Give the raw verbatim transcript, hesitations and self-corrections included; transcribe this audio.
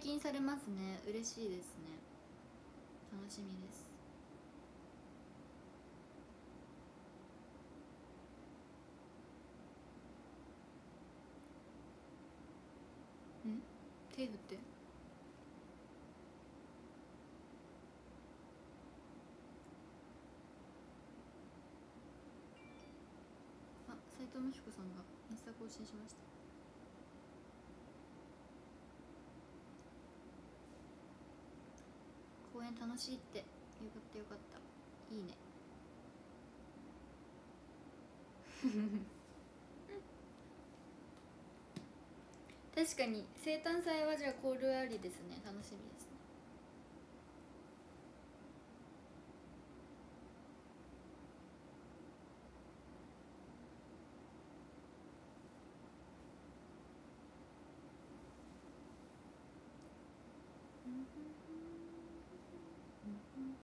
金されますね。嬉しいですね。楽しみです。ん？手振って。あ、斉藤美彦さんがインスタ更新しました。公演楽しいって。よかったよかった。いいね。確かに生誕祭はじゃあコールありですね。楽しみですね。